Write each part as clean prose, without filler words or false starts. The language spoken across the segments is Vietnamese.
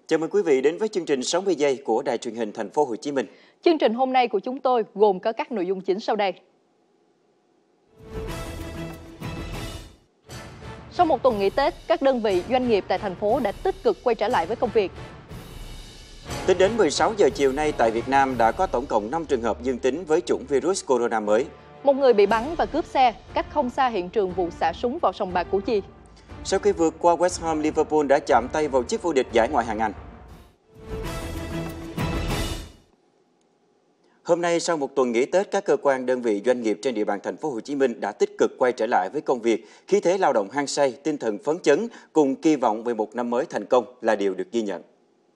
Chào mừng quý vị đến với chương trình 60 giây của Đài Truyền hình Thành phố Hồ Chí Minh. Chương trình hôm nay của chúng tôi gồm có các nội dung chính sau đây. Sau một tuần nghỉ Tết, các đơn vị doanh nghiệp tại thành phố đã tích cực quay trở lại với công việc. Tính đến 16 giờ chiều nay tại Việt Nam đã có tổng cộng 5 trường hợp dương tính với chủng virus corona mới. Một người bị bắn và cướp xe, cách không xa hiện trường vụ xả súng vào sòng bạc Củ Chi. Sau khi vượt qua West Ham, Liverpool đã chạm tay vào chức vô địch giải Ngoại hạng Anh. Hôm nay, sau một tuần nghỉ Tết, các cơ quan đơn vị doanh nghiệp trên địa bàn thành phố Hồ Chí Minh đã tích cực quay trở lại với công việc, khí thế lao động hăng say, tinh thần phấn chấn cùng kỳ vọng về một năm mới thành công là điều được ghi nhận.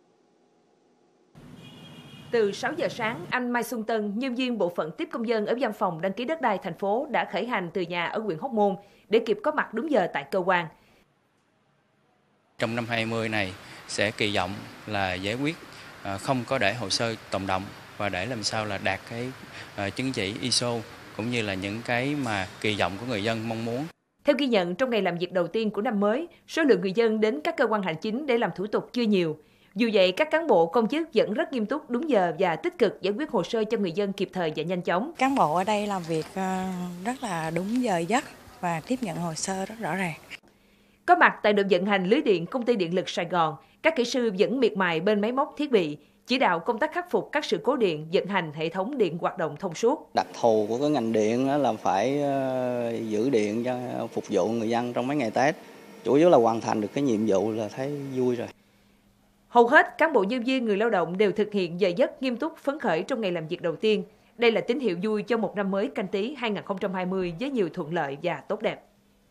Từ 6 giờ sáng, anh Mai Xuân Tân, nhân viên bộ phận tiếp công dân ở văn phòng đăng ký đất đai thành phố đã khởi hành từ nhà ở huyện Hóc Môn để kịp có mặt đúng giờ tại cơ quan. Trong năm 20 này sẽ kỳ vọng là giải quyết không có để hồ sơ tồn đọng và để làm sao là đạt cái chứng chỉ ISO cũng như là những cái mà kỳ vọng của người dân mong muốn. Theo ghi nhận, trong ngày làm việc đầu tiên của năm mới, số lượng người dân đến các cơ quan hành chính để làm thủ tục chưa nhiều. Dù vậy, các cán bộ công chức vẫn rất nghiêm túc, đúng giờ và tích cực giải quyết hồ sơ cho người dân kịp thời và nhanh chóng. Cán bộ ở đây làm việc rất là đúng giờ giấc và tiếp nhận hồ sơ rất rõ ràng. Có mặt tại đội vận hành lưới điện Công ty Điện lực Sài Gòn, các kỹ sư vẫn miệt mài bên máy móc thiết bị, chỉ đạo công tác khắc phục các sự cố điện, vận hành hệ thống điện hoạt động thông suốt. Đặc thù của cái ngành điện là phải giữ điện cho phục vụ người dân trong mấy ngày Tết. Chủ yếu là hoàn thành được cái nhiệm vụ là thấy vui rồi. Hầu hết cán bộ nhân viên người lao động đều thực hiện giờ giấc nghiêm túc phấn khởi trong ngày làm việc đầu tiên. Đây là tín hiệu vui cho một năm mới Canh Tý 2020 với nhiều thuận lợi và tốt đẹp.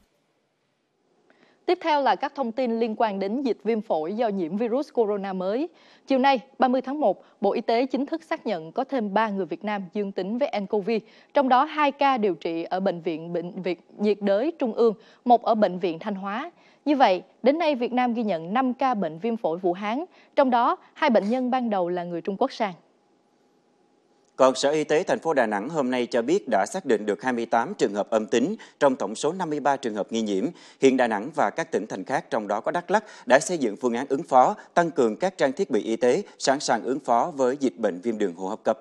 Tiếp theo là các thông tin liên quan đến dịch viêm phổi do nhiễm virus corona mới. Chiều nay, 30 tháng 1, Bộ Y tế chính thức xác nhận có thêm 3 người Việt Nam dương tính với nCoV, trong đó 2 ca điều trị ở Bệnh viện nhiệt đới Trung ương, 1 ở Bệnh viện Thanh Hóa. Như vậy, đến nay Việt Nam ghi nhận 5 ca bệnh viêm phổi Vũ Hán, trong đó 2 bệnh nhân ban đầu là người Trung Quốc sang. Còn Sở Y tế thành phố Đà Nẵng hôm nay cho biết đã xác định được 28 trường hợp âm tính trong tổng số 53 trường hợp nghi nhiễm. Hiện Đà Nẵng và các tỉnh thành khác trong đó có Đắk Lắk đã xây dựng phương án ứng phó, tăng cường các trang thiết bị y tế, sẵn sàng ứng phó với dịch bệnh viêm đường hô hấp cấp.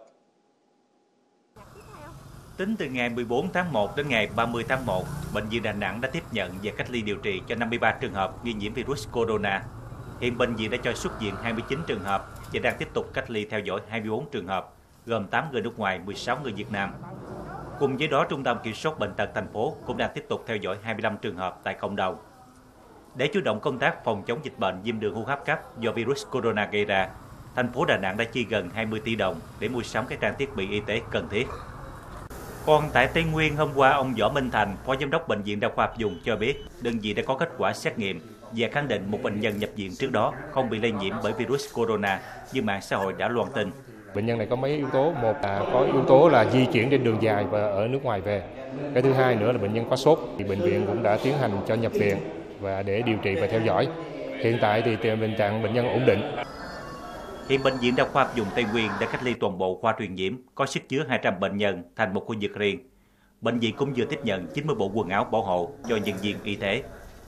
Tính từ ngày 14 tháng 1 đến ngày 30 tháng 1, Bệnh viện Đà Nẵng đã tiếp nhận và cách ly điều trị cho 53 trường hợp nghi nhiễm virus corona. Hiện bệnh viện đã cho xuất viện 29 trường hợp và đang tiếp tục cách ly theo dõi 24 trường hợp, gồm 8 người nước ngoài, 16 người Việt Nam. Cùng với đó, Trung tâm Kiểm soát Bệnh tật thành phố cũng đang tiếp tục theo dõi 25 trường hợp tại cộng đồng. Để chủ động công tác phòng chống dịch bệnh viêm đường hô hấp cấp do virus corona gây ra, thành phố Đà Nẵng đã chi gần 20 tỷ đồng để mua sắm các trang thiết bị y tế cần thiết. Còn tại Tây Nguyên, hôm qua, ông Võ Minh Thành, Phó Giám đốc Bệnh viện Đa khoa Áp Dụng cho biết, đơn vị đã có kết quả xét nghiệm và khẳng định một bệnh nhân nhập viện trước đó không bị lây nhiễm bởi virus corona như mạng xã hội đã loan tin. Bệnh nhân này có mấy yếu tố, một là có yếu tố là di chuyển trên đường dài và ở nước ngoài về. Cái thứ hai nữa là bệnh nhân có sốt, thì bệnh viện cũng đã tiến hành cho nhập viện và để điều trị và theo dõi. Hiện tại thì tình trạng bệnh nhân ổn định. Hiện Bệnh viện Đa khoa Áp Dụng Tây Nguyên đã cách ly toàn bộ khoa truyền nhiễm có sức chứa 200 bệnh nhân thành một khu vực riêng. Bệnh viện cũng vừa tiếp nhận 90 bộ quần áo bảo hộ cho nhân viên y tế.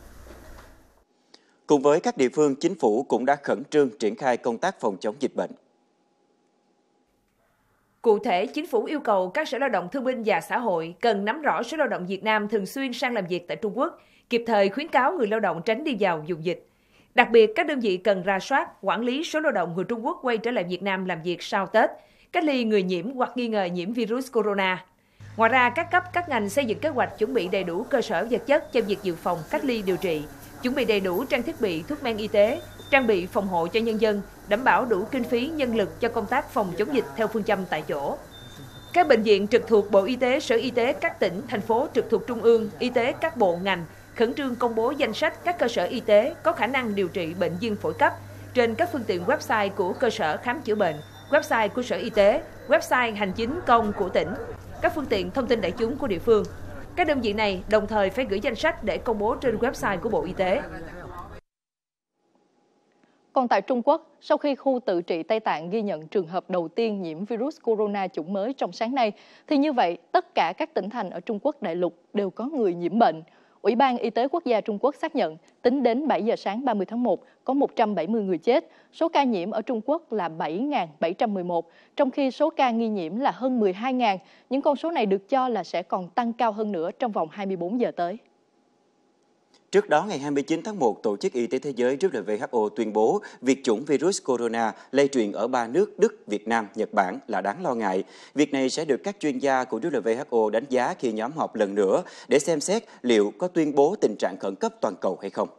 Cùng với các địa phương, chính phủ cũng đã khẩn trương triển khai công tác phòng chống dịch bệnh. Cụ thể, chính phủ yêu cầu các Sở Lao động Thương binh và Xã hội cần nắm rõ số lao động Việt Nam thường xuyên sang làm việc tại Trung Quốc, kịp thời khuyến cáo người lao động tránh đi vào vùng dịch. Đặc biệt, các đơn vị cần rà soát, quản lý số lao động người Trung Quốc quay trở lại Việt Nam làm việc sau Tết, cách ly người nhiễm hoặc nghi ngờ nhiễm virus corona. Ngoài ra, các cấp, các ngành xây dựng kế hoạch chuẩn bị đầy đủ cơ sở vật chất cho việc dự phòng, cách ly điều trị, chuẩn bị đầy đủ trang thiết bị, thuốc men y tế, trang bị phòng hộ cho nhân dân, đảm bảo đủ kinh phí, nhân lực cho công tác phòng chống dịch theo phương châm tại chỗ. Các bệnh viện trực thuộc Bộ Y tế, Sở Y tế các tỉnh, thành phố trực thuộc Trung ương, y tế các bộ ngành khẩn trương công bố danh sách các cơ sở y tế có khả năng điều trị bệnh viêm phổi cấp trên các phương tiện website của cơ sở khám chữa bệnh, website của Sở Y tế, website hành chính công của tỉnh, các phương tiện thông tin đại chúng của địa phương. Các đơn vị này đồng thời phải gửi danh sách để công bố trên website của Bộ Y tế. Còn tại Trung Quốc, sau khi khu tự trị Tây Tạng ghi nhận trường hợp đầu tiên nhiễm virus corona chủng mới trong sáng nay, thì như vậy tất cả các tỉnh thành ở Trung Quốc đại lục đều có người nhiễm bệnh. Ủy ban Y tế Quốc gia Trung Quốc xác nhận, tính đến 7 giờ sáng 30 tháng 1, có 170 người chết. Số ca nhiễm ở Trung Quốc là 7.711, trong khi số ca nghi nhiễm là hơn 12.000. Những con số này được cho là sẽ còn tăng cao hơn nữa trong vòng 24 giờ tới. Trước đó, ngày 29 tháng 1, Tổ chức Y tế Thế giới WHO tuyên bố việc chủng virus corona lây truyền ở 3 nước Đức, Việt Nam, Nhật Bản là đáng lo ngại. Việc này sẽ được các chuyên gia của WHO đánh giá khi nhóm họp lần nữa để xem xét liệu có tuyên bố tình trạng khẩn cấp toàn cầu hay không.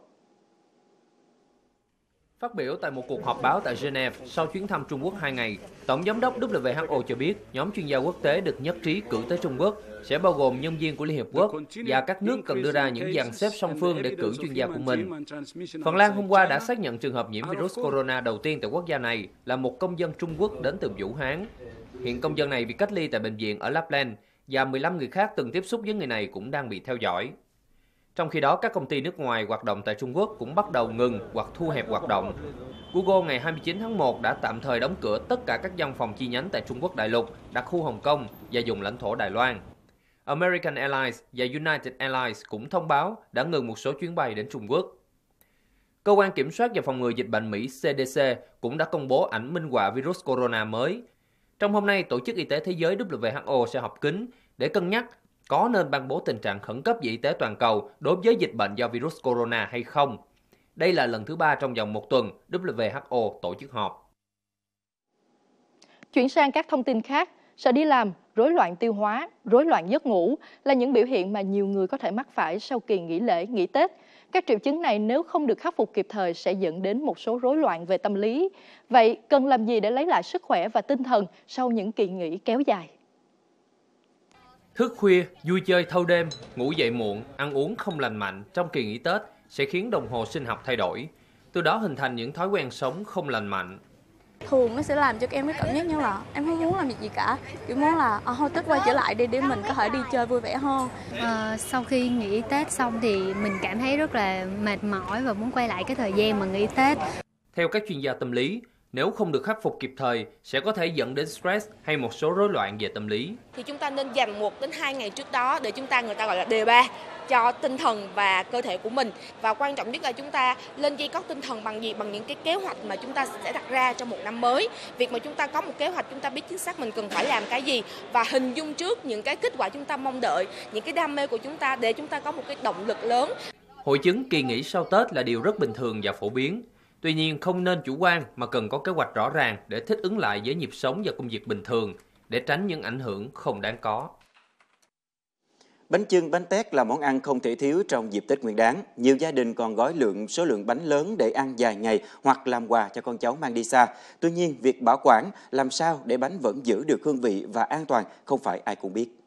Phát biểu tại một cuộc họp báo tại Geneva sau chuyến thăm Trung Quốc 2 ngày, Tổng giám đốc WHO cho biết nhóm chuyên gia quốc tế được nhất trí cử tới Trung Quốc sẽ bao gồm nhân viên của Liên Hiệp Quốc và các nước cần đưa ra những dàn xếp song phương để cử chuyên gia của mình. Phần Lan hôm qua đã xác nhận trường hợp nhiễm virus corona đầu tiên tại quốc gia này là một công dân Trung Quốc đến từ Vũ Hán. Hiện công dân này bị cách ly tại bệnh viện ở Lapland và 15 người khác từng tiếp xúc với người này cũng đang bị theo dõi. Trong khi đó, các công ty nước ngoài hoạt động tại Trung Quốc cũng bắt đầu ngừng hoặc thu hẹp hoạt động. Google ngày 29 tháng 1 đã tạm thời đóng cửa tất cả các văn phòng chi nhánh tại Trung Quốc đại lục, đặc khu Hồng Kông và vùng lãnh thổ Đài Loan. American Airlines và United Airlines cũng thông báo đã ngừng một số chuyến bay đến Trung Quốc. Cơ quan Kiểm soát và Phòng ngừa Dịch bệnh Mỹ CDC cũng đã công bố ảnh minh họa virus corona mới. Trong hôm nay, Tổ chức Y tế Thế giới WHO sẽ họp kín để cân nhắc có nên ban bố tình trạng khẩn cấp về y tế toàn cầu đối với dịch bệnh do virus corona hay không. Đây là lần thứ 3 trong vòng một tuần WHO tổ chức họp. Chuyển sang các thông tin khác, sợ đi làm, rối loạn tiêu hóa, rối loạn giấc ngủ là những biểu hiện mà nhiều người có thể mắc phải sau kỳ nghỉ lễ, nghỉ Tết. Các triệu chứng này nếu không được khắc phục kịp thời sẽ dẫn đến một số rối loạn về tâm lý. Vậy cần làm gì để lấy lại sức khỏe và tinh thần sau những kỳ nghỉ kéo dài? Thức khuya, vui chơi thâu đêm, ngủ dậy muộn, ăn uống không lành mạnh trong kỳ nghỉ Tết sẽ khiến đồng hồ sinh học thay đổi, từ đó hình thành những thói quen sống không lành mạnh. Thường nó sẽ làm cho em cái cảm giác như là em không muốn làm việc gì cả, kiểu muốn là thôi Tết quay trở lại đi để mình có thể đi chơi vui vẻ hơn. Sau khi nghỉ Tết xong thì mình cảm thấy rất là mệt mỏi và muốn quay lại cái thời gian mà nghỉ Tết. Theo các chuyên gia tâm lý, nếu không được khắc phục kịp thời sẽ có thể dẫn đến stress hay một số rối loạn về tâm lý. Thì chúng ta nên dành 1 đến 2 ngày trước đó để người ta gọi là đề ba cho tinh thần và cơ thể của mình. Và quan trọng nhất là chúng ta lên dây cót tinh thần bằng gì? Bằng những cái kế hoạch mà chúng ta sẽ đặt ra trong một năm mới. Việc mà chúng ta có một kế hoạch, chúng ta biết chính xác mình cần phải làm cái gì và hình dung trước những cái kết quả chúng ta mong đợi, những cái đam mê của chúng ta để chúng ta có một cái động lực lớn. Hội chứng kỳ nghỉ sau Tết là điều rất bình thường và phổ biến. Tuy nhiên không nên chủ quan mà cần có kế hoạch rõ ràng để thích ứng lại với nhịp sống và công việc bình thường, để tránh những ảnh hưởng không đáng có. Bánh chưng, bánh tét là món ăn không thể thiếu trong dịp Tết Nguyên đán. Nhiều gia đình còn gói số lượng bánh lớn để ăn dài ngày hoặc làm quà cho con cháu mang đi xa. Tuy nhiên, việc bảo quản làm sao để bánh vẫn giữ được hương vị và an toàn không phải ai cũng biết.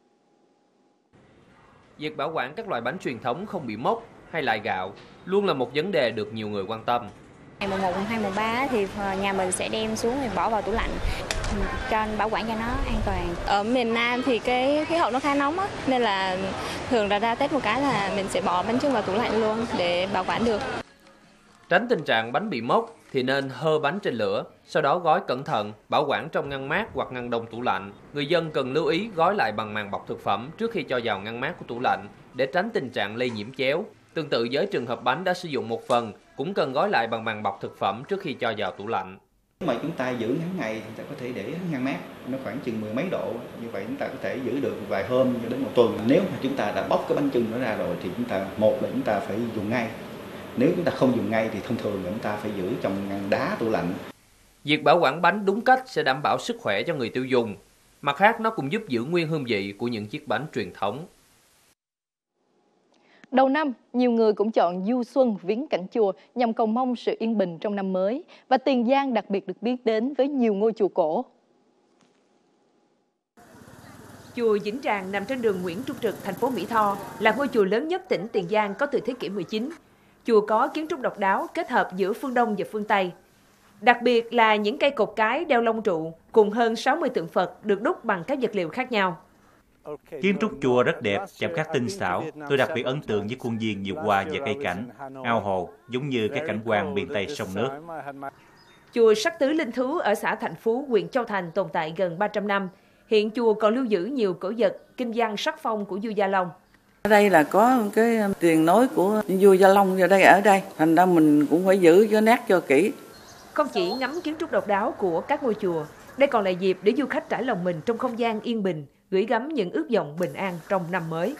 Việc bảo quản các loại bánh truyền thống không bị mốc hay lại gạo luôn là một vấn đề được nhiều người quan tâm. Ngày mùng 1, mùng 2, mùng 3 thì nhà mình sẽ đem xuống và bỏ vào tủ lạnh cho bảo quản cho nó an toàn. Ở miền Nam thì cái khí hậu nó khá nóng á, nên là thường là ra Tết một cái là mình sẽ bỏ bánh chưng vào tủ lạnh luôn để bảo quản được. Tránh tình trạng bánh bị mốc thì nên hơ bánh trên lửa, sau đó gói cẩn thận, bảo quản trong ngăn mát hoặc ngăn đông tủ lạnh. Người dân cần lưu ý gói lại bằng màng bọc thực phẩm trước khi cho vào ngăn mát của tủ lạnh để tránh tình trạng lây nhiễm chéo. Tương tự với trường hợp bánh đã sử dụng một phần, cũng cần gói lại bằng màng bọc thực phẩm trước khi cho vào tủ lạnh. Nếu mà chúng ta giữ ngắn ngày thì chúng ta có thể để ngăn mát, nó khoảng chừng 10 mấy độ, như vậy chúng ta có thể giữ được vài hôm cho đến một tuần. Nếu mà chúng ta đã bóc cái bánh chưng nó ra rồi thì chúng ta chúng ta phải dùng ngay. Nếu chúng ta không dùng ngay thì thông thường là chúng ta phải giữ trong ngăn đá tủ lạnh. Việc bảo quản bánh đúng cách sẽ đảm bảo sức khỏe cho người tiêu dùng. Mặt khác, nó cũng giúp giữ nguyên hương vị của những chiếc bánh truyền thống. Đầu năm, nhiều người cũng chọn du xuân viếng cảnh chùa nhằm cầu mong sự yên bình trong năm mới. Và Tiền Giang đặc biệt được biết đến với nhiều ngôi chùa cổ. Chùa Vĩnh Tràng nằm trên đường Nguyễn Trung Trực, thành phố Mỹ Tho, là ngôi chùa lớn nhất tỉnh Tiền Giang có từ thế kỷ 19. Chùa có kiến trúc độc đáo kết hợp giữa phương Đông và phương Tây. Đặc biệt là những cây cột cái đeo lông trụ cùng hơn 60 tượng Phật được đúc bằng các vật liệu khác nhau. Kiến trúc chùa rất đẹp, chạm khắc tinh xảo. Tôi đặc biệt ấn tượng với khuôn viên nhiều hoa và cây cảnh, ao hồ, giống như các cảnh quan miền Tây sông nước. Chùa Sắc Tứ Linh Thú ở xã Thạnh Phú, huyện Châu Thành tồn tại gần 300 năm. Hiện chùa còn lưu giữ nhiều cổ vật, kinh văn sắc phong của vua Gia Long. Ở đây là có cái tiền nối của vua Gia Long ở đây, thành ra mình cũng phải giữ cho nét cho kỹ. Không chỉ ngắm kiến trúc độc đáo của các ngôi chùa, đây còn là dịp để du khách trải lòng mình trong không gian yên bình, gửi gắm những ước vọng bình an trong năm mới.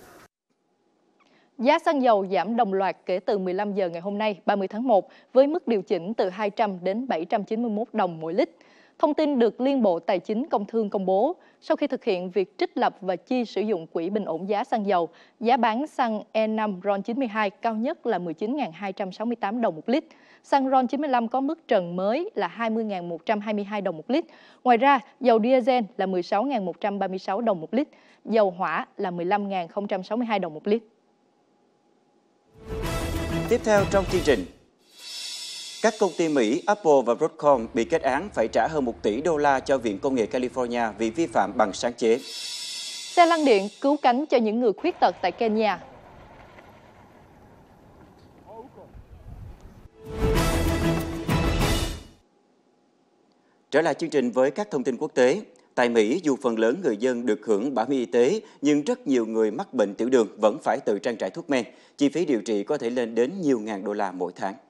Giá xăng dầu giảm đồng loạt kể từ 15 giờ ngày hôm nay, 30 tháng 1, với mức điều chỉnh từ 200 đến 791 đồng mỗi lít. Thông tin được Liên Bộ Tài chính Công Thương công bố. Sau khi thực hiện việc trích lập và chi sử dụng quỹ bình ổn giá xăng dầu, giá bán xăng E5 RON92 cao nhất là 19.268 đồng một lít. Xăng RON95 có mức trần mới là 20.122 đồng một lít. Ngoài ra, dầu diesel là 16.136 đồng một lít, dầu hỏa là 15.062 đồng một lít. Tiếp theo trong chương trình, các công ty Mỹ Apple và Broadcom bị kết án phải trả hơn 1 tỷ đô la cho Viện Công nghệ California vì vi phạm bằng sáng chế. Xe lăn điện cứu cánh cho những người khuyết tật tại Kenya. Trở lại chương trình với các thông tin quốc tế. Tại Mỹ, dù phần lớn người dân được hưởng bảo hiểm y tế, nhưng rất nhiều người mắc bệnh tiểu đường vẫn phải tự trang trải thuốc men. Chi phí điều trị có thể lên đến nhiều ngàn đô la mỗi tháng.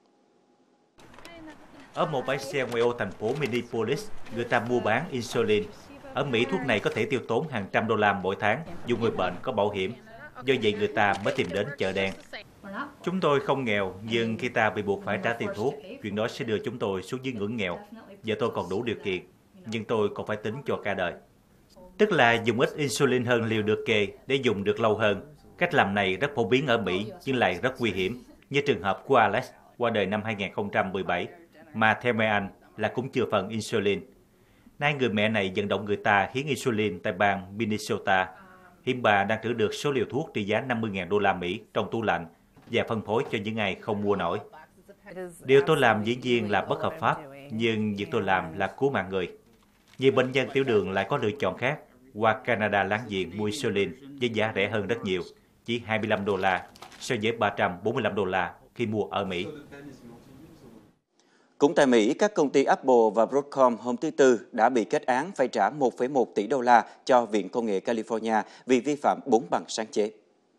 Ở một bãi xe ngoại ô thành phố Minneapolis, người ta mua bán insulin. Ở Mỹ, thuốc này có thể tiêu tốn hàng trăm đô la mỗi tháng dù người bệnh có bảo hiểm. Do vậy người ta mới tìm đến chợ đen. Chúng tôi không nghèo, nhưng khi ta bị buộc phải trả tiền thuốc, chuyện đó sẽ đưa chúng tôi xuống dưới ngưỡng nghèo. Giờ tôi còn đủ điều kiện, nhưng tôi còn phải tính cho cả đời. Tức là dùng ít insulin hơn liều được kê để dùng được lâu hơn. Cách làm này rất phổ biến ở Mỹ nhưng lại rất nguy hiểm, như trường hợp của Alex qua đời năm 2017, mà theo mẹ anh là cũng chưa phần insulin. Nay người mẹ này vận động người ta hiến insulin tại bang Minnesota. Hiện bà đang trữ được số liều thuốc trị giá 50.000 đô la Mỹ trong tủ lạnh và phân phối cho những ai không mua nổi. Điều tôi làm dĩ nhiên là bất hợp pháp, nhưng việc tôi làm là cứu mạng người. Nhiều bệnh nhân tiểu đường lại có lựa chọn khác, qua Canada láng giềng mua insulin với giá rẻ hơn rất nhiều, chỉ 25 đô la so với 345 đô la khi mua ở Mỹ. Cũng tại Mỹ, các công ty Apple và Broadcom hôm thứ Tư đã bị kết án phải trả 1,1 tỷ đô la cho Viện Công nghệ California vì vi phạm 4 bằng sáng chế.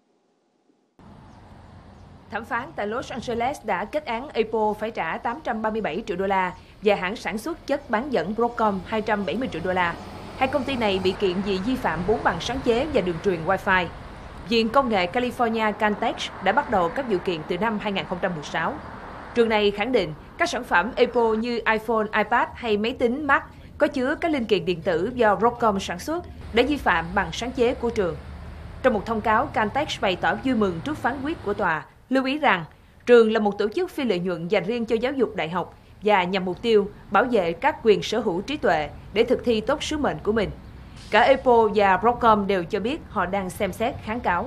Thẩm phán tại Los Angeles đã kết án Apple phải trả 837 triệu đô la và hãng sản xuất chất bán dẫn Broadcom 270 triệu đô la. Hai công ty này bị kiện vì vi phạm 4 bằng sáng chế và đường truyền Wi-Fi. Viện Công nghệ California Caltech đã bắt đầu các vụ kiện từ năm 2016. Trường này khẳng định các sản phẩm Apple như iPhone, iPad hay máy tính Mac có chứa các linh kiện điện tử do Broadcom sản xuất để vi phạm bằng sáng chế của trường. Trong một thông cáo, Caltech bày tỏ vui mừng trước phán quyết của tòa, lưu ý rằng trường là một tổ chức phi lợi nhuận dành riêng cho giáo dục đại học và nhằm mục tiêu bảo vệ các quyền sở hữu trí tuệ để thực thi tốt sứ mệnh của mình. Cả Apple và Broadcom đều cho biết họ đang xem xét kháng cáo.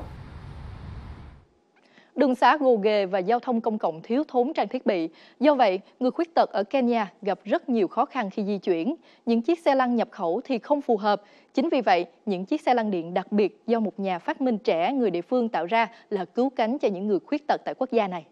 Đường xá gồ ghề và giao thông công cộng thiếu thốn trang thiết bị. Do vậy, người khuyết tật ở Kenya gặp rất nhiều khó khăn khi di chuyển. Những chiếc xe lăn nhập khẩu thì không phù hợp. Chính vì vậy, những chiếc xe lăn điện đặc biệt do một nhà phát minh trẻ người địa phương tạo ra là cứu cánh cho những người khuyết tật tại quốc gia này.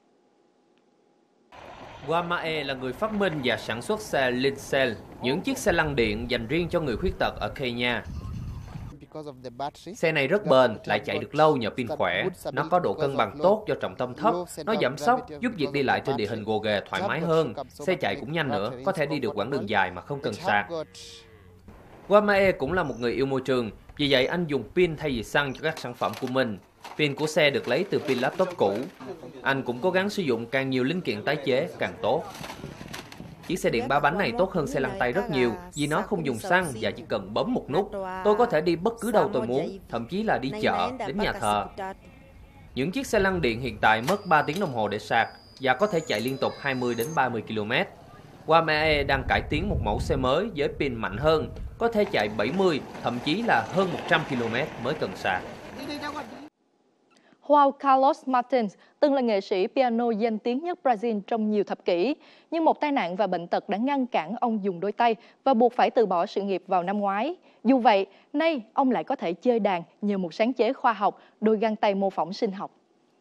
Wamae là người phát minh và sản xuất xe Lincel, những chiếc xe lăn điện dành riêng cho người khuyết tật ở Kenya. Xe này rất bền, lại chạy được lâu nhờ pin khỏe. Nó có độ cân bằng tốt do trọng tâm thấp. Nó giảm xóc, giúp việc đi lại trên địa hình gồ ghề thoải mái hơn. Xe chạy cũng nhanh nữa, có thể đi được quãng đường dài mà không cần sạc. Wamae cũng là một người yêu môi trường, vì vậy anh dùng pin thay vì xăng cho các sản phẩm của mình. Pin của xe được lấy từ pin laptop cũ. Anh cũng cố gắng sử dụng càng nhiều linh kiện tái chế càng tốt. Chiếc xe điện 3 bánh này tốt hơn xe lăn tay rất nhiều vì nó không dùng xăng và chỉ cần bấm một nút. Tôi có thể đi bất cứ đâu tôi muốn, thậm chí là đi chợ, đến nhà thờ. Những chiếc xe lăn điện hiện tại mất 3 tiếng đồng hồ để sạc và có thể chạy liên tục 20 đến 30 km. Wamae đang cải tiến một mẫu xe mới với pin mạnh hơn, có thể chạy 70, thậm chí là hơn 100 km mới cần sạc. João Carlos Martins từng là nghệ sĩ piano danh tiếng nhất Brazil trong nhiều thập kỷ, nhưng một tai nạn và bệnh tật đã ngăn cản ông dùng đôi tay và buộc phải từ bỏ sự nghiệp vào năm ngoái. Dù vậy, nay ông lại có thể chơi đàn nhờ một sáng chế khoa học, đôi găng tay mô phỏng sinh học.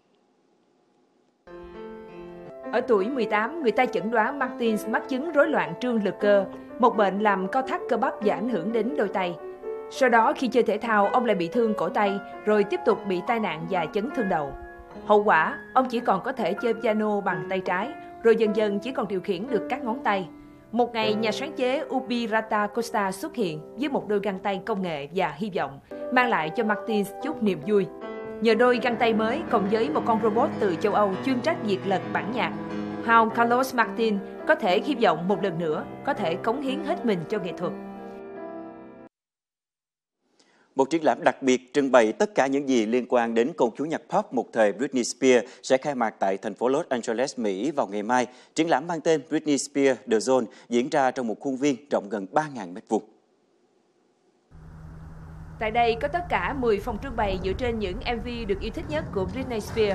Ở tuổi 18, người ta chẩn đoán Martins mắc chứng rối loạn trương lực cơ, một bệnh làm co thắt cơ bắp và ảnh hưởng đến đôi tay. Sau đó khi chơi thể thao, ông lại bị thương cổ tay, rồi tiếp tục bị tai nạn và chấn thương đầu. Hậu quả, ông chỉ còn có thể chơi piano bằng tay trái, rồi dần dần chỉ còn điều khiển được các ngón tay. Một ngày, nhà sáng chế Ubirata Costa xuất hiện với một đôi găng tay công nghệ và hy vọng, mang lại cho Martins chút niềm vui. Nhờ đôi găng tay mới cộng với một con robot từ châu Âu chuyên trách việc lật bản nhạc, Juan Carlos Martin có thể hy vọng một lần nữa có thể cống hiến hết mình cho nghệ thuật. Một triển lãm đặc biệt trưng bày tất cả những gì liên quan đến công chúa nhạc pop một thời Britney Spears sẽ khai mạc tại thành phố Los Angeles, Mỹ vào ngày mai. Triển lãm mang tên Britney Spears The Zone diễn ra trong một khuôn viên rộng gần 3.000 m². Tại đây có tất cả 10 phòng trưng bày dựa trên những MV được yêu thích nhất của Britney Spears.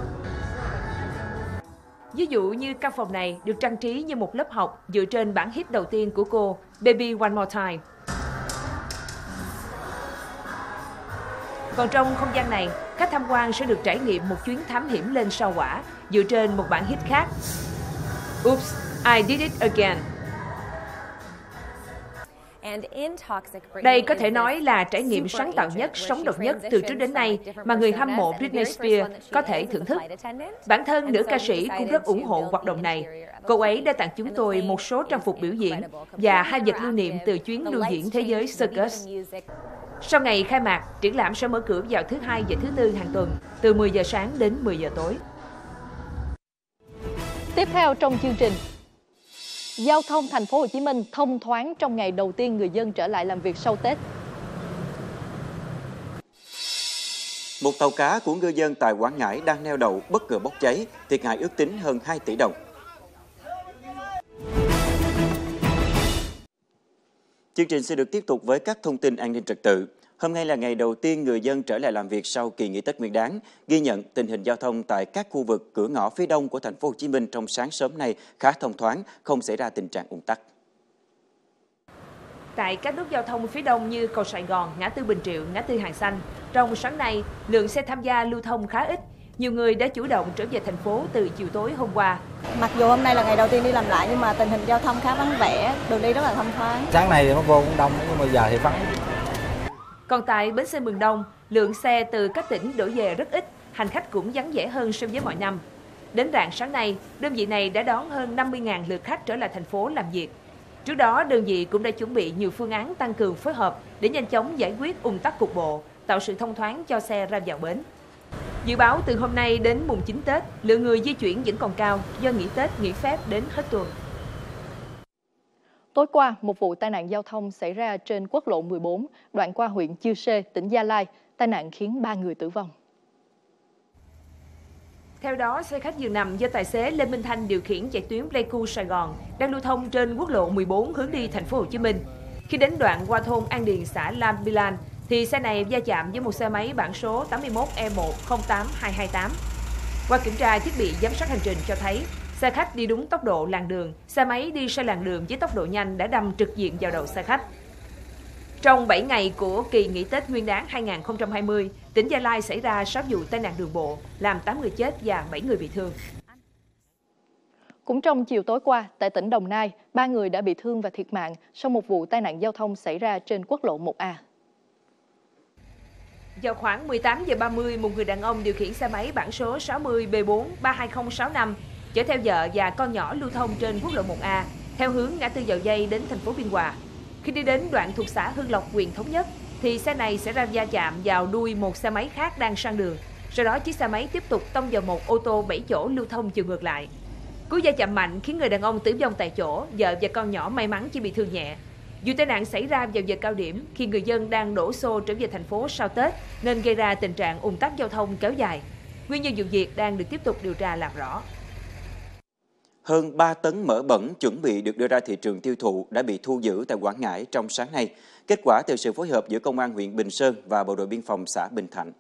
Ví dụ như căn phòng này được trang trí như một lớp học dựa trên bản hit đầu tiên của cô, Baby One More Time. Còn trong không gian này, khách tham quan sẽ được trải nghiệm một chuyến thám hiểm lên sao Hỏa dựa trên một bản hit khác, Oops, I Did It Again. Đây có thể nói là trải nghiệm sáng tạo nhất, sống động nhất từ trước đến nay mà người hâm mộ Britney Spears có thể thưởng thức. Bản thân nữ ca sĩ cũng rất ủng hộ hoạt động này. Cô ấy đã tặng chúng tôi một số trang phục biểu diễn và 2 vật lưu niệm từ chuyến lưu diễn thế giới Circus. Sau ngày khai mạc, triển lãm sẽ mở cửa vào thứ Hai và thứ Tư hàng tuần, từ 10 giờ sáng đến 10 giờ tối. Tiếp theo trong chương trình, giao thông thành phố Hồ Chí Minh thông thoáng trong ngày đầu tiên người dân trở lại làm việc sau Tết. Một tàu cá của ngư dân tại Quảng Ngãi đang neo đậu bất ngờ bốc cháy, thiệt hại ước tính hơn 2 tỷ đồng. Chương trình sẽ được tiếp tục với các thông tin an ninh trật tự. Hôm nay là ngày đầu tiên người dân trở lại làm việc sau kỳ nghỉ Tết Nguyên đán. Ghi nhận tình hình giao thông tại các khu vực cửa ngõ phía đông của thành phố Hồ Chí Minh trong sáng sớm nay khá thông thoáng, không xảy ra tình trạng ùn tắc. Tại các nút giao thông phía đông như cầu Sài Gòn, ngã tư Bình Triệu, ngã tư Hàng Xanh, trong sáng nay lượng xe tham gia lưu thông khá ít. Nhiều người đã chủ động trở về thành phố từ chiều tối hôm qua. Mặc dù hôm nay là ngày đầu tiên đi làm lại nhưng mà tình hình giao thông khá vắng vẻ, đường đi rất là thông thoáng. Sáng này thì nó vô cũng đông nhưng mà giờ thì vắng. Còn tại bến xe Miền Đông, lượng xe từ các tỉnh đổ về rất ít, hành khách cũng vắng vẻ hơn so với mọi năm. Đến rạng sáng nay, đơn vị này đã đón hơn 50.000 lượt khách trở lại thành phố làm việc. Trước đó, đơn vị cũng đã chuẩn bị nhiều phương án tăng cường phối hợp để nhanh chóng giải quyết ùn tắc cục bộ, tạo sự thông thoáng cho xe ra vào bến. Dự báo từ hôm nay đến mùng 9 Tết, lượng người di chuyển vẫn còn cao do nghỉ Tết, nghỉ phép đến hết tuần. Tối qua, một vụ tai nạn giao thông xảy ra trên quốc lộ 14, đoạn qua huyện Chư Sê, tỉnh Gia Lai. Tai nạn khiến 3 người tử vong. Theo đó, xe khách giường nằm do tài xế Lê Minh Thanh điều khiển chạy tuyến Pleiku Sài Gòn đang lưu thông trên quốc lộ 14 hướng đi thành phố Hồ Chí Minh. Khi đến đoạn qua thôn An Điền, xã Lam Bilan, thì xe này va chạm với một xe máy biển số 81E1-08228. Qua kiểm tra thiết bị giám sát hành trình cho thấy, xe khách đi đúng tốc độ làn đường, xe máy đi sai làn đường với tốc độ nhanh đã đâm trực diện vào đầu xe khách. Trong 7 ngày của kỳ nghỉ Tết Nguyên đán 2020, tỉnh Gia Lai xảy ra 6 vụ tai nạn đường bộ, làm 8 người chết và 7 người bị thương. Cũng trong chiều tối qua, tại tỉnh Đồng Nai, 3 người đã bị thương và thiệt mạng sau một vụ tai nạn giao thông xảy ra trên quốc lộ 1A. Vào khoảng 18 giờ 30, một người đàn ông điều khiển xe máy biển số 60B4-32065 chở theo vợ và con nhỏ lưu thông trên quốc lộ 1A theo hướng ngã tư Dầu Giây đến thành phố Biên Hòa. Khi đi đến đoạn thuộc xã Hưng Lộc, huyện Thống Nhất, thì xe này sẽ ra va chạm vào đuôi một xe máy khác đang sang đường. Sau đó chiếc xe máy tiếp tục tông vào một ô tô 7 chỗ lưu thông chiều ngược lại. Cú va chạm mạnh khiến người đàn ông tử vong tại chỗ, vợ và con nhỏ may mắn chỉ bị thương nhẹ. Vụ tai nạn xảy ra vào giờ cao điểm khi người dân đang đổ xô trở về thành phố sau Tết nên gây ra tình trạng ùn tắc giao thông kéo dài. Nguyên nhân vụ việc đang được tiếp tục điều tra làm rõ. Hơn 3 tấn mỡ bẩn chuẩn bị được đưa ra thị trường tiêu thụ đã bị thu giữ tại Quảng Ngãi trong sáng nay. Kết quả từ sự phối hợp giữa Công an huyện Bình Sơn và Bộ đội Biên phòng xã Bình Thạnh.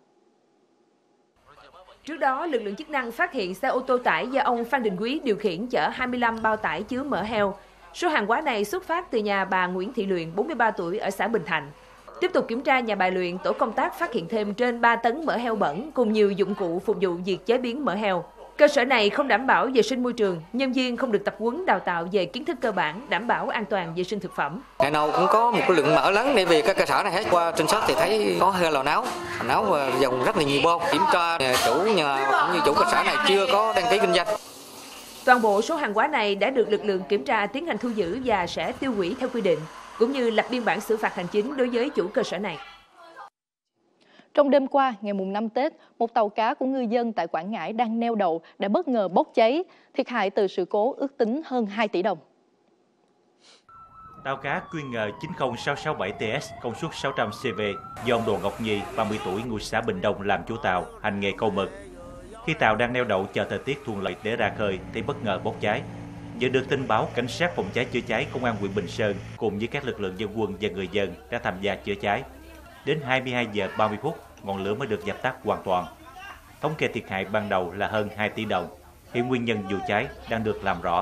Trước đó, lực lượng chức năng phát hiện xe ô tô tải do ông Phan Đình Quý điều khiển chở 25 bao tải chứa mỡ heo. Số hàng hóa này xuất phát từ nhà bà Nguyễn Thị Luyện, 43 tuổi ở xã Bình Thạnh. Tiếp tục kiểm tra nhà bà Luyện, tổ công tác phát hiện thêm trên 3 tấn mỡ heo bẩn cùng nhiều dụng cụ phục vụ việc chế biến mỡ heo. Cơ sở này không đảm bảo vệ sinh môi trường, nhân viên không được tập huấn đào tạo về kiến thức cơ bản, đảm bảo an toàn vệ sinh thực phẩm. Ngày nào cũng có một cái lượng mỡ lớn để về các cơ sở này hết. Qua trinh sát thì thấy có hơi lò náo và dòng rất là nhiều bom. Kiểm tra chủ nhà cũng như chủ cơ sở này chưa có đăng ký kinh doanh. Toàn bộ số hàng hóa này đã được lực lượng kiểm tra tiến hành thu giữ và sẽ tiêu hủy theo quy định, cũng như lập biên bản xử phạt hành chính đối với chủ cơ sở này. Trong đêm qua, ngày mùng 5 Tết, một tàu cá của ngư dân tại Quảng Ngãi đang neo đậu đã bất ngờ bốc cháy, thiệt hại từ sự cố ước tính hơn 2 tỷ đồng. Tàu cá QN 90667TS công suất 600 CV do ông Đồ Ngọc Nhi, 30 tuổi, ngụ xã Bình Đông làm chủ tàu, hành nghề câu mực. Khi tàu đang neo đậu chờ thời tiết thuận lợi để ra khơi thì bất ngờ bốc cháy. Nhận được tin báo, cảnh sát phòng cháy chữa cháy công an huyện Bình Sơn cùng với các lực lượng dân quân và người dân đã tham gia chữa cháy. Đến 22 giờ 30 phút, ngọn lửa mới được dập tắt hoàn toàn. Thống kê thiệt hại ban đầu là hơn 2 tỷ đồng. Hiện nguyên nhân vụ cháy đang được làm rõ.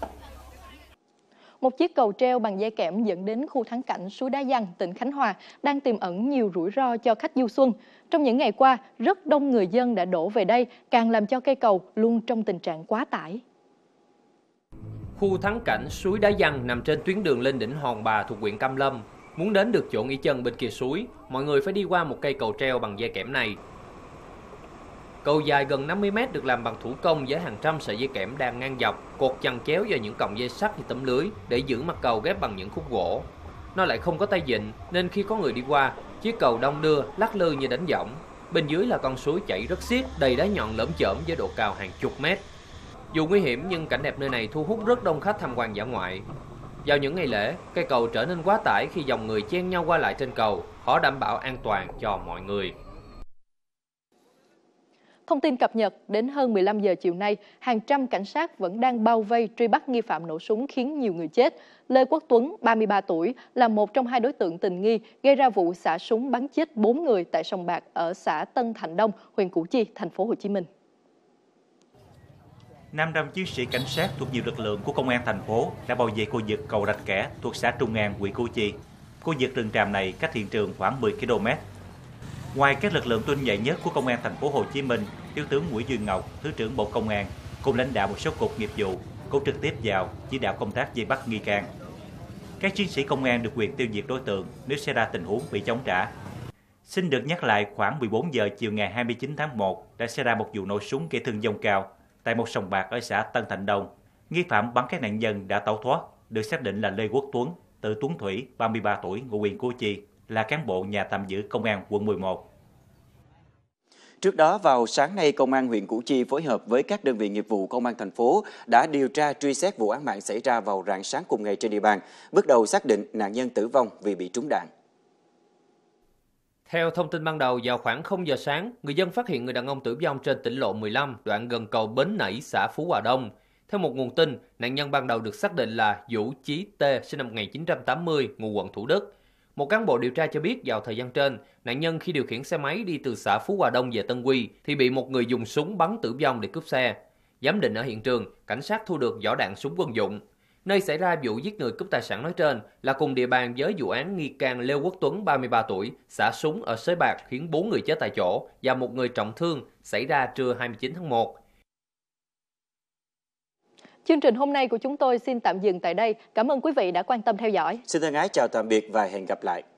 Một chiếc cầu treo bằng dây kẽm dẫn đến khu thắng cảnh suối Đá Giăng, tỉnh Khánh Hòa đang tiềm ẩn nhiều rủi ro cho khách du xuân. Trong những ngày qua, rất đông người dân đã đổ về đây, càng làm cho cây cầu luôn trong tình trạng quá tải. Khu thắng cảnh suối Đá Giăng nằm trên tuyến đường lên đỉnh Hòn Bà thuộc huyện Cam Lâm. Muốn đến được chỗ nghỉ chân bên kia suối, mọi người phải đi qua một cây cầu treo bằng dây kẽm này. Cầu dài gần 50 m được làm bằng thủ công với hàng trăm sợi dây kẽm đang ngang dọc, cột chằng chéo vào những cọng dây sắt như tấm lưới để giữ mặt cầu ghép bằng những khúc gỗ. Nó lại không có tay vịn nên khi có người đi qua, chiếc cầu đong đưa, lắc lư như đánh võng. Bên dưới là con suối chảy rất xiết, đầy đá nhọn lởm chởm với độ cao hàng chục mét. Dù nguy hiểm nhưng cảnh đẹp nơi này thu hút rất đông khách tham quan dã ngoại. Vào những ngày lễ, cây cầu trở nên quá tải khi dòng người chen nhau qua lại trên cầu, khó đảm bảo an toàn cho mọi người. Thông tin cập nhật, đến hơn 15 giờ chiều nay, hàng trăm cảnh sát vẫn đang bao vây truy bắt nghi phạm nổ súng khiến nhiều người chết. Lê Quốc Tuấn, 33 tuổi, là một trong hai đối tượng tình nghi gây ra vụ xả súng bắn chết 4 người tại sòng bạc ở xã Tân Thạnh Đông, huyện Củ Chi, thành phố Hồ Chí Minh. 500 chiến sĩ cảnh sát thuộc nhiều lực lượng của công an thành phố đã bao vây khu vực cầu Rạch Kẻ thuộc xã Trung An, huyện Củ Chi. Khu vực rừng tràm này cách hiện trường khoảng 10 km. Ngoài các lực lượng tinh nhuệ nhất của công an thành phố Hồ Chí Minh, Thiếu tướng Nguyễn Duy Ngọc, Thứ trưởng Bộ Công an cùng lãnh đạo một số cục nghiệp vụ cũng trực tiếp vào chỉ đạo công tác vây bắt nghi can. Các chiến sĩ công an được quyền tiêu diệt đối tượng nếu xảy ra tình huống bị chống trả. Xin được nhắc lại, khoảng 14 giờ chiều ngày 29 tháng 1 đã xảy ra một vụ nổ súng gây thương vong cao tại một sòng bạc ở xã Tân Thạnh Đông. Nghi phạm bắn các nạn nhân đã tẩu thoát, được xác định là Lê Quốc Tuấn, tự Tuấn Thủy, 33 tuổi, ngụ huyện Củ Chi, là cán bộ nhà tạm giữ công an quận 11. Trước đó, vào sáng nay, Công an huyện Củ Chi phối hợp với các đơn vị nghiệp vụ Công an thành phố đã điều tra truy xét vụ án mạng xảy ra vào rạng sáng cùng ngày trên địa bàn. Bước đầu xác định nạn nhân tử vong vì bị trúng đạn. Theo thông tin ban đầu, vào khoảng 0 giờ sáng, người dân phát hiện người đàn ông tử vong trên tỉnh lộ 15, đoạn gần cầu Bến Nảy, xã Phú Hòa Đông. Theo một nguồn tin, nạn nhân ban đầu được xác định là Vũ Chí T, sinh năm 1980, ngụ quận Thủ Đức. Một cán bộ điều tra cho biết vào thời gian trên, nạn nhân khi điều khiển xe máy đi từ xã Phú Hòa Đông về Tân Quy thì bị một người dùng súng bắn tử vong để cướp xe. Giám định ở hiện trường, cảnh sát thu được vỏ đạn súng quân dụng. Nơi xảy ra vụ giết người cướp tài sản nói trên là cùng địa bàn với vụ án nghi can Lê Quốc Tuấn, 33 tuổi, xả súng ở Sới Bạc khiến 4 người chết tại chỗ và một người trọng thương, xảy ra trưa 29 tháng 1. Chương trình hôm nay của chúng tôi xin tạm dừng tại đây. Cảm ơn quý vị đã quan tâm theo dõi. Xin thân ái chào tạm biệt và hẹn gặp lại.